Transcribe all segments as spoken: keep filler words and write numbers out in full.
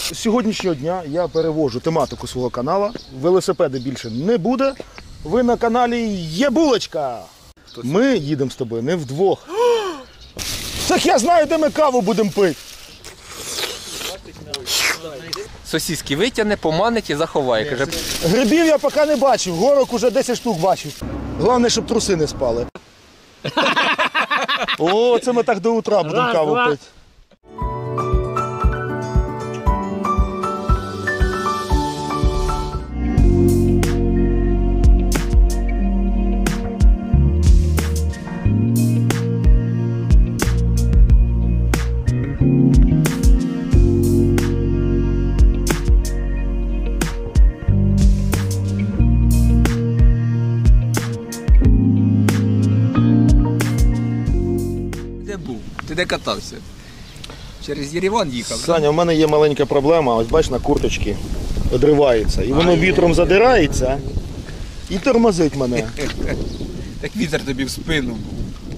З сьогоднішнього дня я перевожу тематику свого каналу. Велосипеди більше не буде. Ви на каналі Є Булочка. Ми їдемо з тобою не вдвох. Так я знаю, де ми каву будемо пити. Сосиски витягне, поманить і заховає. Каже, грибів я поки не бачив, горок уже десять штук бачив. Головне, щоб труси не спали. О, це ми так до утра будемо каву пити. ти де катався? Через Єреван їхав? Саня, у мене є маленька проблема, ось бач, на курточці одривається. І воно вітром задирається і тормозить мене. Так вітер тобі в спину був.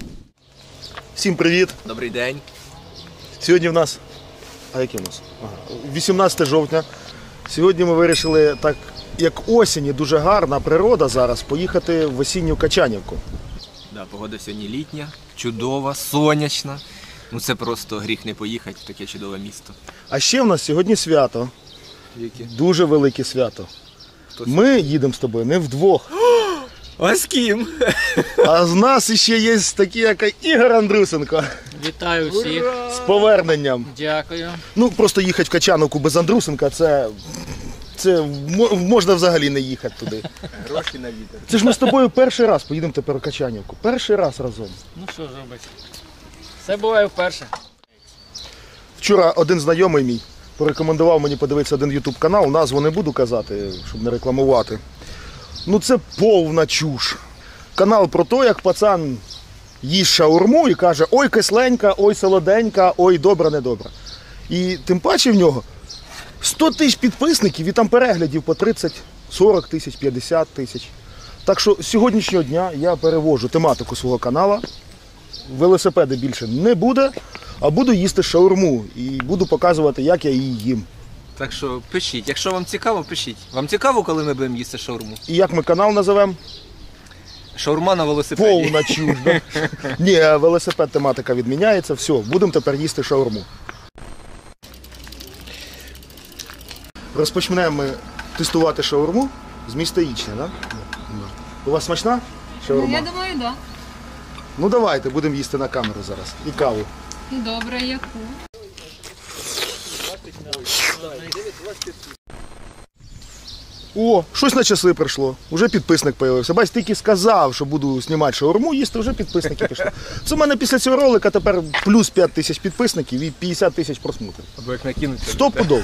Всім привіт. Добрий день. Сьогодні в нас, а який у нас? Ага. вісімнадцяте жовтня. Сьогодні ми вирішили, так як осінь і дуже гарна природа зараз, поїхати в осінню Качанівку. Да, погода сьогодні літня, чудова, сонячна. Ну це просто гріх не поїхати в таке чудове місто. А ще в нас сьогодні свято. Яке? Дуже велике свято. Ми їдемо з тобою не вдвох. А з ким? А з нас ще є такі, як Ігор Андрусенко. Вітаю всіх. З поверненням. Дякую. Ну, просто їхати в Качанівку без Андрусенка, це, це можна взагалі не їхати туди. Гроші на вітер. Це ж ми з тобою перший раз поїдемо тепер в Качанівку. Перший раз разом. Ну що ж робити? Все буває вперше. Вчора один знайомий мій порекомендував мені подивитися один ютуб канал, назву не буду казати, щоб не рекламувати. Ну це повна чуш. Канал про те, як пацан їсть шаурму і каже, ой кисленька, ой солоденька, ой добра-недобра. І тим паче в нього сто тисяч підписників і там переглядів по тридцять, сорок тисяч, п'ятдесят тисяч. Так що з сьогоднішнього дня я перевожу тематику свого каналу. Велосипеди більше не буде, а буду їсти шаурму і буду показувати, як я її їм. Так що пишіть, якщо вам цікаво, пишіть. Вам цікаво, коли ми будемо їсти шаурму? І як ми канал називемо? Шаурма на велосипеді. Повна чуш. Да? Ні, велосипед тематика відміняється, все, будемо тепер їсти шаурму. Розпочнемо ми тестувати шаурму з міста Ічня, так? Да? У вас смачна шаурма? Ну, я думаю, так. Да. Ну давайте, будемо їсти на камеру зараз. І каву. Добре, яку? О, щось на часи прийшло. Уже підписник з'явився. Бач, тільки сказав, що буду знімати шаурму, їсти, вже підписники пішли. Це в мене після цього ролика тепер плюс п'ять тисяч підписників і п'ятдесят тисяч просмотрів. Або як накинути. Сто пудов.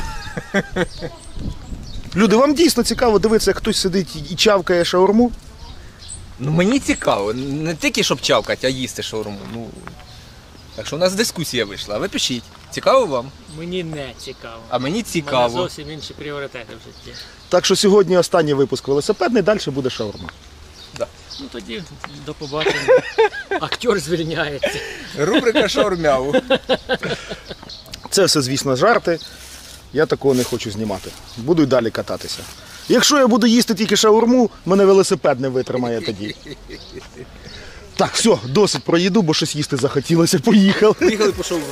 Люди, вам дійсно цікаво дивитися, як хтось сидить і чавкає шаурму? Ну мені цікаво, не тільки щоб чавкати, а їсти шаурму. Ну, так що у нас дискусія вийшла, а ви пишіть. Цікаво вам? Мені не цікаво. А мені У мене цікаво. зовсім інші пріоритети в житті. Так що сьогодні останній випуск велосипедний, далі буде шаурма. Да. Ну тоді до побачення. Актер звільняється. Рубрика шаурмяву. Це все, звісно, жарти. Я такого не хочу знімати. Буду й далі кататися. Якщо я буду їсти тільки шаурму, мене велосипед не витримає тоді. Так, все, досить про їду, бо щось їсти захотілося. Поїхали. Поїхали по шаурму.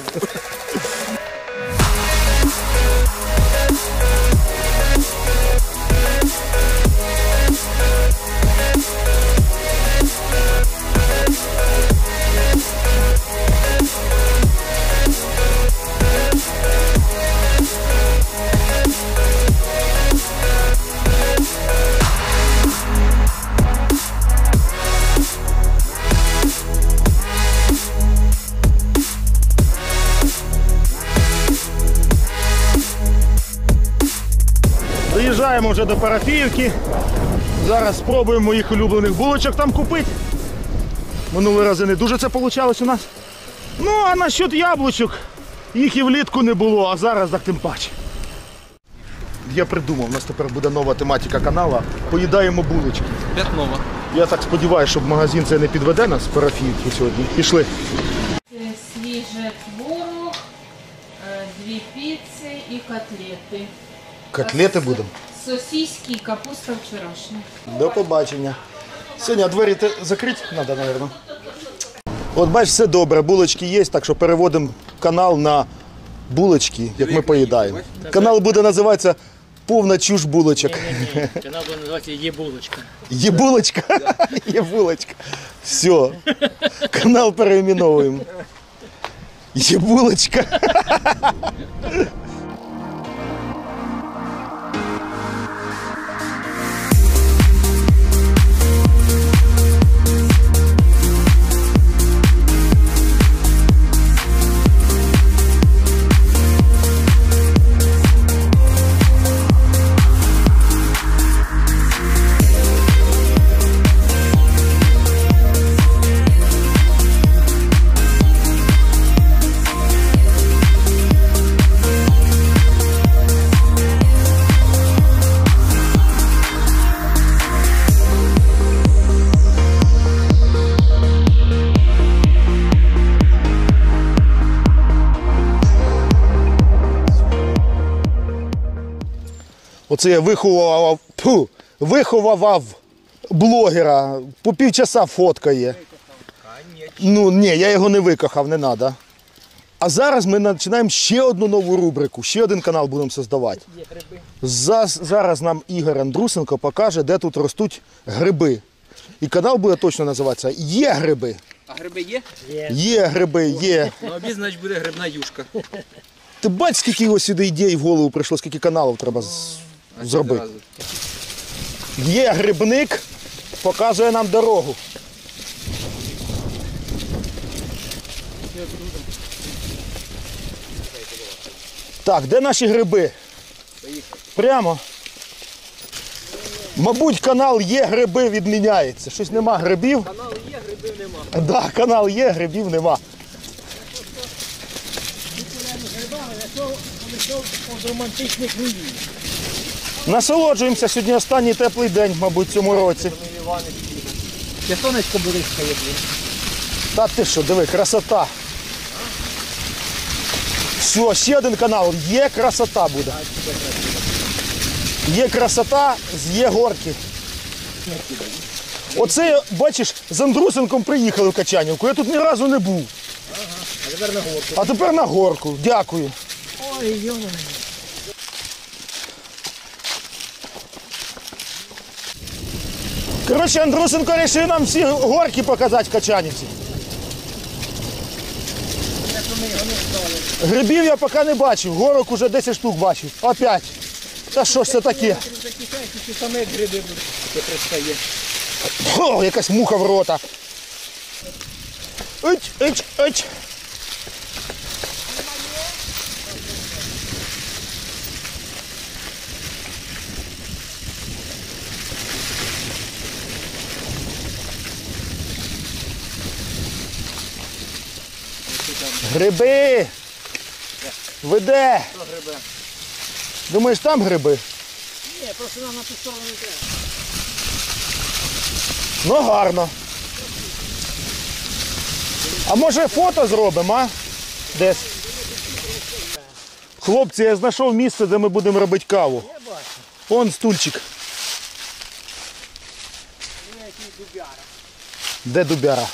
Доїжджаємо вже до Парафіївки. Зараз спробуємо моїх улюблених булочок там купити. Минулі рази не дуже це вийшло у нас. Ну, а насчет яблучок, їх і влітку не було, а зараз так тим паче. Я придумав, у нас тепер буде нова тематика каналу. Поїдаємо булочки. П'ятнова. Я так сподіваюся, щоб магазин це не підведе нас з Парафіївки сьогодні. Пішли. Свіже творог, дві дві піци і котлети. Котлети будемо. Сосиски і капуста вчорашня. До побачення. Сьогодні двері ти закрити треба, мабуть. От бачиш, все добре, булочки є, так що переводимо канал на булочки, як ми поїдаємо. Канал буде називатися «Повна чуш булочок». Ні-ні-ні, канал буде називатися «Є булочка». Є булочка? Є булочка. Все. Канал переименовуємо. Є булочка. Оце я виховував, фу, виховував блогера, по півчаса фоткає. Ну, ні, я його не викохав, не треба. А зараз ми починаємо ще одну нову рубрику, ще один канал будемо створювати. За, зараз нам Ігор Андрусенко покаже, де тут ростуть гриби. І канал буде точно називатися «Є гриби». А гриби є? Є гриби, є. Ну, обід, значить, буде грибна юшка. Ти бач, скільки його сюди ідей в голову прийшло, скільки каналів треба з- зробити. Є грибник, показує нам дорогу. Так, де наші гриби? Прямо. Мабуть, канал «Є гриби» відміняється. Щось нема грибів. Канал є, грибів нема. Так, да, канал є, грибів нема. Романтичних руїн. Насолоджуємося, сьогодні останній теплий день, мабуть, в цьому році. Це сонечко близько є. Та ти що, диви, красота. Все, ще один канал. Є красота буде. Є красота, є горки. Оце, бачиш, з Андрусенком приїхали в Качанівку. Я тут ні разу не був. А тепер на горку. А тепер на горку. Дякую. Ой, йо. Коротше, Андрусенко вирішив нам всі горки показати в Качанівці. Грибів я поки не бачив, горок уже десять штук бачив. Опять. Та що ж це таке? Ті самі гриби будуть пристає. О, якась муха в рота. Ить, ить, ить. Гриби! Ви де? Що гриби? Думаєш, там гриби? Ні, просто нам на ту сторону не треба. Ну гарно. А може фото зробимо, а? Десь. Хлопці, я знайшов місце, де ми будемо робити каву. Я бачу. Вон стульчик. Ні, який дубяра. Де дубяра?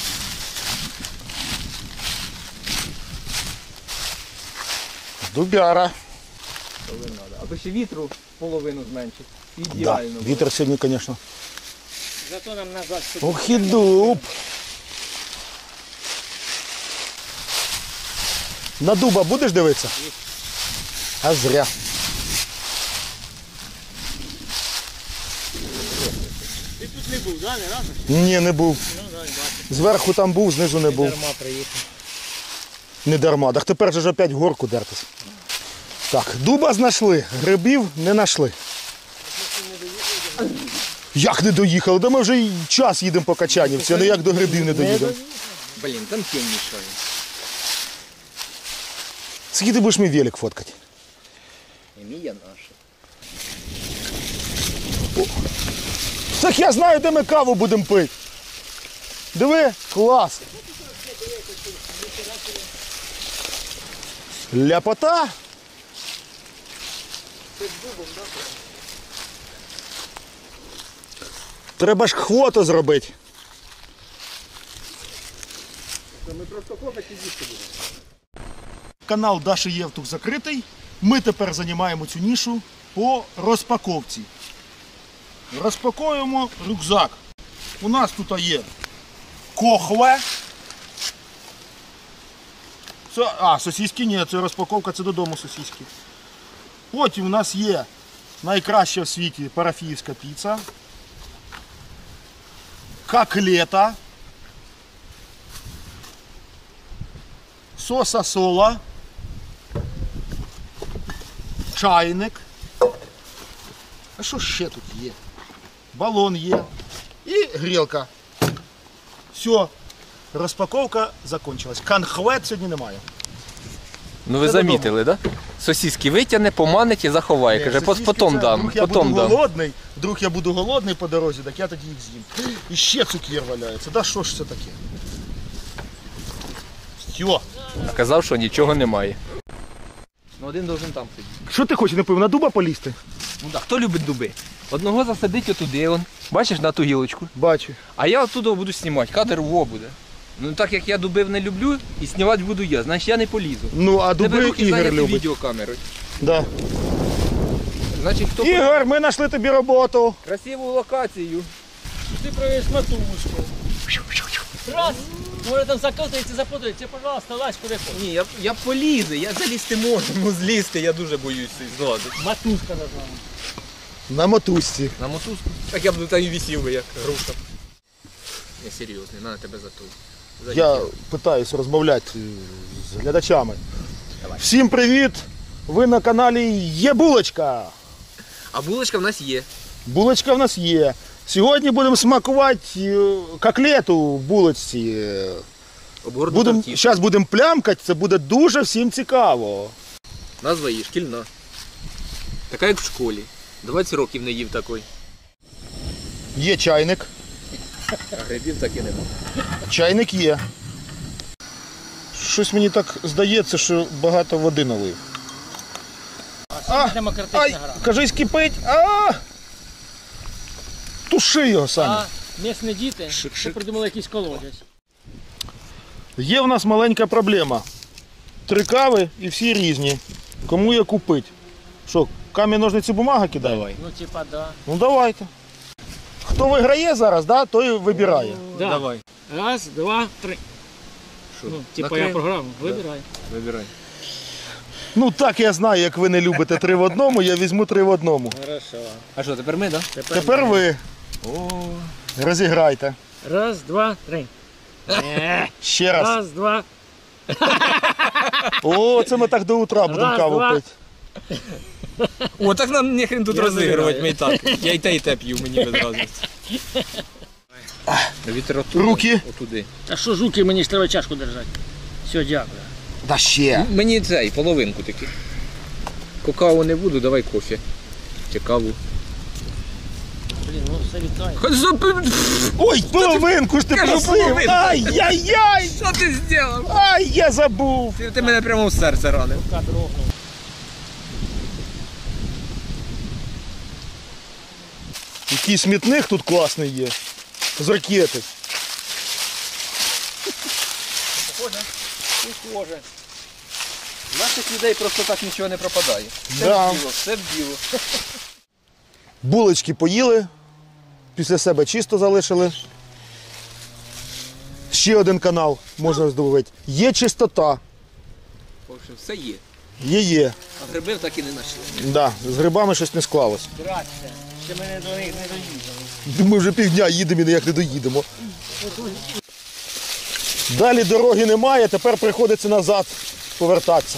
Дубяра. Аби ще вітру половину зменшити. Да, Ідеально. було. вітер сьогодні, звісно. Зато нам назад сюди. Ох і дуб. На дуба будеш дивитися? А зря. Ти тут не був, да, не разу? Ні, не був. Ну, да, бачу. Зверху там був, знизу не був. Дарма приїхав. Не дарма. Так тепер же ж опять в горку дертись. Так, дуба знайшли, грибів не знайшли. Як не доїхали? Да ми вже й час їдемо по Качанівці, а не як до грибів не доїдемо. Блін, там тінь мішає. Скільки ти будеш мій велик фоткати? І мія наша. Так я знаю, де ми каву будемо пити. Диви, клас. Ляпота. Треба ж хвото зробити. Канал Даші Євтух закритий. Ми тепер займаємо цю нішу по розпаковці. Розпакуємо рюкзак. У нас тут є кохве. Це, а, сосиски ні, це розпаковка, це додому сосиски. Потім у нас є найкраща в світі парафіївська піца. Коклета. Соса сола. Чайник. А що ще тут є? Балон є. І грілка. Все. Розпаковка закончилась. Конхвет сьогодні немає. Ну ви Це замітили, так? Да? Сосиски витягне, поманить і заховає. Каже, Сосиски потім це, дам, Вдруг я потім буду дам. голодний, вдруг я буду голодний по дорозі, так я тоді їх з'їм. І ще цукер валяється. Да що ж це таке? Все. А казав, що нічого немає. Ну один должен там сидіти. Що ти хочеш, не пив, на дуба полізти? Ну так, хто любить дуби? Одного засадить отуди, он. Бачиш, на ту гілочку. Бачу. А я оттуда буду знімати, кадр во буде. Ну так як я дубив не люблю, і знімати буду я, значить я не полізу. Ну, а Тебе дуби руки Ігор зайняті любить. відеокамерою. Да. Значить, хто Ігор, ми знайшли тобі роботу. красиву локацію. Ти проведеш матушку. Раз, може там закотується, запутається, пожалуйста, лазь куди хочеш. Ні, я, я полізу, я залізти можу, ну злізти я дуже боюсь злазити. Матушка должна. На мотузці. На мотузку? Так я б там і висів би, як груша. Я серйозний, на тебе за той. За Я дітей. питаюсь розмовляти з глядачами. Давай. Всім привіт! Ви на каналі Є Булочка. А булочка в нас є. Булочка в нас є. Сьогодні будемо смакувати е, коклету в булочці. Обгорну Будем, тортів. зараз будемо плямкати, це буде дуже всім цікаво. Назва її шкільна. Така як в школі. двадцять років не їв такої. Є чайник. А грибів так і нема. Чайник є. Щось мені так здається, що багато води налив. А, Демократична ай, гра. кажись, кипить. А! Туши його, Саня. А місні діти Шик-шик. придумали якийсь колодязь. Є в нас маленька проблема. Три кави і всі різні. Кому я купить? Що, камінь, ножниці, бумага кидає? Давай. Ну, типа, да. Ну давайте. Хто виграє зараз, да, той вибирає. Да. Давай. Раз, два, три. Що? Ну, типа Накрив? я програму. Вибирай. Вибирай. Ну так я знаю, як ви не любите три в одному, я візьму три в одному. Хорошо. А що, тепер ми, так? Да? Тепер ви О, розіграйте. Раз, два, три. Е, Ще раз. Раз, два. О, це ми так до утра будемо Раз, каву два. пити. О, так нам ніхрен тут Я розігрувати, вибираю. ми і так. Я і те, і те п'ю, мені без разниці. Вітер отуди. Руки. Отуди. Та що жуки, мені ж треба чашку держати. Все, дякую. Да ще. Мені цей, половинку таки. Какао не буду, давай кофе. Чи каву. Блін, ну все вітає. Хоч за... Ой, половинку ж ти Кажу, просив. половинку. Ай-яй-яй. Що ти зробив? Ай, я забув. Ти, ти мене прямо в серце ранив. Рука дрогнула. Який смітник тут класний є. З ракети. Похоже. У наших людей просто так нічого не пропадає. Все Да. в діло, все в діло. Булочки поїли. Після себе чисто залишили. Ще один канал можна здобувати. Є чистота. В общем, все є. Є є. А грибів так і не знайшли. Да, з грибами щось не склалось. Здрасте. Ще мене до них не доїхали. Ми вже півдня їдемо і ніяк не доїдемо. Далі дороги немає, тепер приходиться назад повертатися.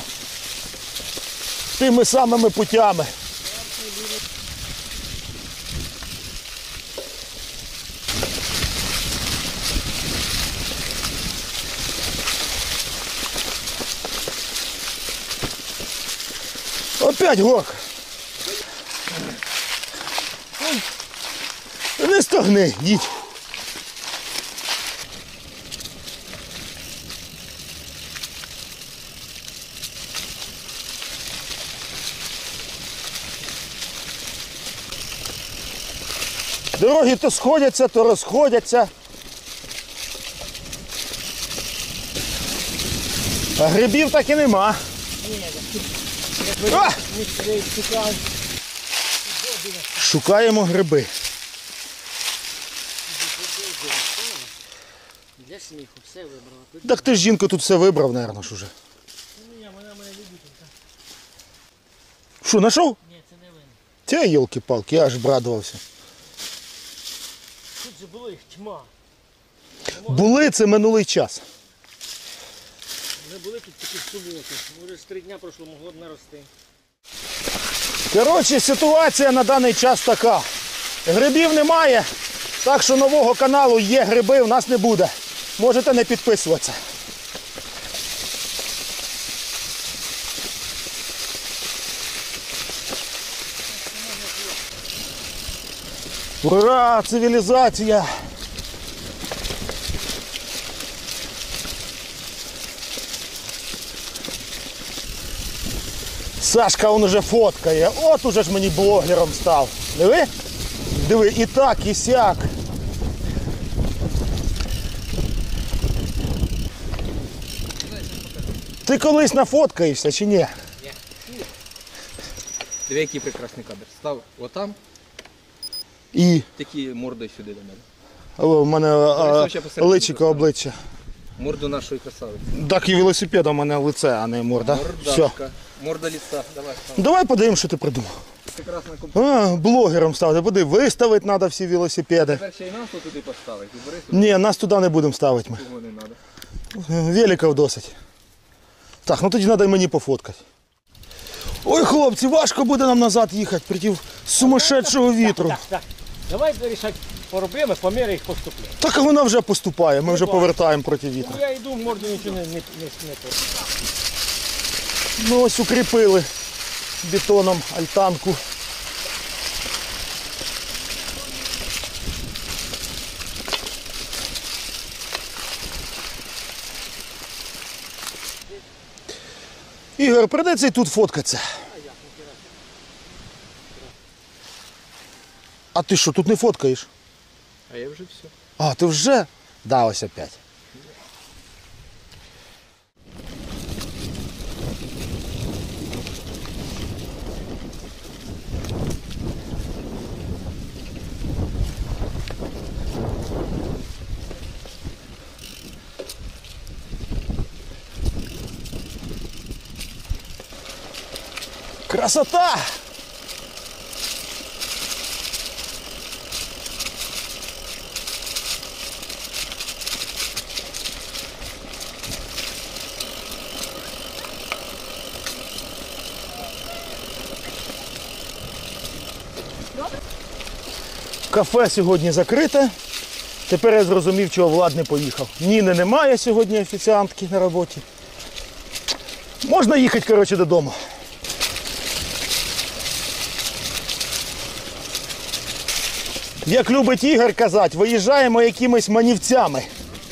Тими самими путями. Опять горка. Не стогни, їдь. Дороги то сходяться, то розходяться. А грибів так і нема. А! Шукаємо гриби. Для сміху все вибрала. Так ти ж, жінко, тут все вибрав, мабуть, ж уже. Ні, вона мене любителька. Що, знайшов? Ні, це не винен. Тя, йолки-палки, я аж брадувався. Тут же було їх тьма. Були, це минулий час. Ми були тут такі в суботу. Може з три дня пройшло, могло б нарости. Коротше, ситуація на даний час така. Грибів немає, так що нового каналу є гриби, у нас не буде. Можете не підписуватися. Ура, цивілізація! Сашка, он уже фоткає. От уже ж мені блогером став. Диви? Диви, і так, і сяк. Ти колись нафоткаєшся чи ні? Диви, який прекрасний кадр. Став отам, І такі мордою сюди до мене. о, в мене а, ще посередині личико поставив. обличчя. Морду нашої красавиці. Так і велосипед у мене лице, а не морда. Все. Мордашка. Морда ліса. Давай, став. Давай подивимось, що ти придумав. Прекрасна комп... А, блогером став. Поди, виставити треба всі велосипеди. Тепер ще й нас туди поставити. І бери собі, Ні, нас туди не будемо ставити ми. кого не треба. Великов досить. Так, ну тоді треба й мені пофоткати. Ой, хлопці, важко буде нам назад їхати проти сумасшедшого вітру. Так, так. Давай вирішати проблеми по мірі їх поступлення. Так вона вже поступає, ми вже повертаємо проти вітру. Ну, я йду, в морду нічого не, не, не, не то. Ну ось укріпили бетоном альтанку. Ігор, прийдеться і тут фоткатися. А ти що, тут не фоткаєш? А я вже все. А, ти вже? Да, ось опять. Красота! Кафе сьогодні закрите. Тепер я зрозумів, чого Влад не поїхав. Ніни немає сьогодні офіціантки на роботі. Можна їхати, коротше, додому. Як любить Ігор казати, виїжджаємо якимись манівцями.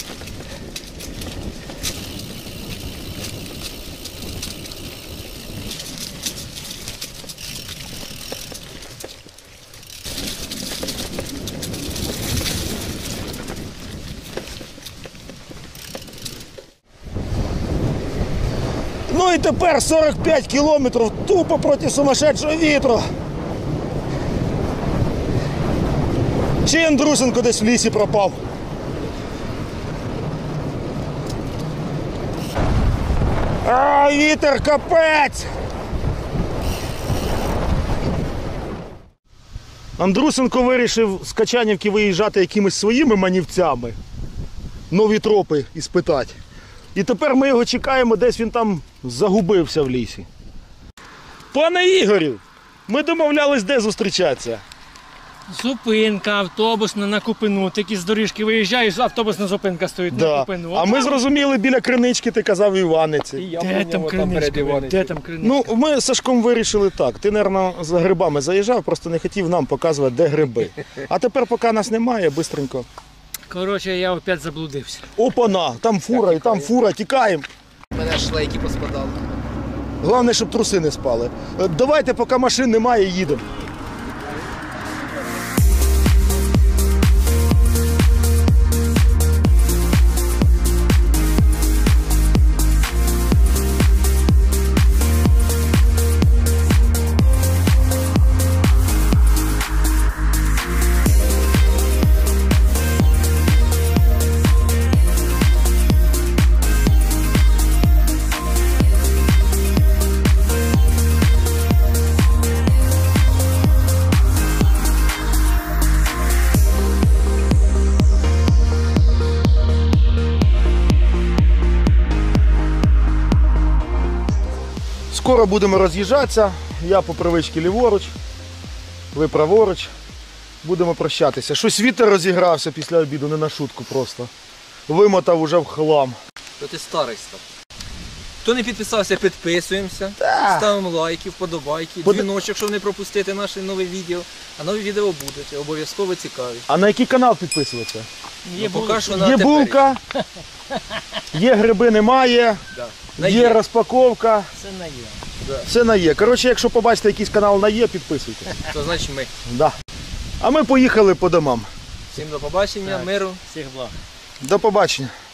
Ну і тепер сорок п'ять кілометрів тупо проти сумасшедшого вітру. Чи Андрусенко десь в лісі пропав. А, вітер капець! Андрусенко вирішив з Качанівки виїжджати якимись своїми манівцями. Нові тропи іспитати. І тепер ми його чекаємо, десь він там загубився в лісі. Пане Ігорю, ми домовлялись, де зустрічатися. Зупинка автобусна на Купину. Тільки з доріжки виїжджаєш, автобусна зупинка стоїть на Да. Купину. А ми зрозуміли, біля кринички ти казав в Іваниці. Де там криничка? Де там криничка? Ну, ми з Сашком вирішили так. Ти, мабуть, за грибами заїжджав, просто не хотів нам показувати, де гриби. А тепер, поки нас немає, бистренько. Коротше, я опять заблудився. Опана, там фура, і там фура, тікаємо. У мене шлейки поспадали. Головне, щоб труси не спали. Е, Давайте, поки машин немає, їдемо. Скоро будемо роз'їжджатися. Я по привичці ліворуч, ви праворуч. Будемо прощатися. Щось вітер розігрався після обіду, не на шутку просто. Вимотав уже в хлам. То ти старий став. Хто не підписався, підписуємося. Так. Ставимо лайки, вподобайки, Под- дзвіночок, щоб не пропустити наші нові відео. А нові відео будуть, обов'язково цікаві. А на який канал підписуватися? Ну, поки що на Є теперіч. булка, є гриби, немає, Да. На є є. розпаковка. Це на є. Все на є. Коротше, якщо побачите якийсь канал на є, підписуйтесь. То значить ми. Да. А ми поїхали по домам. Всім до побачення, миру. Всіх благ. До побачення.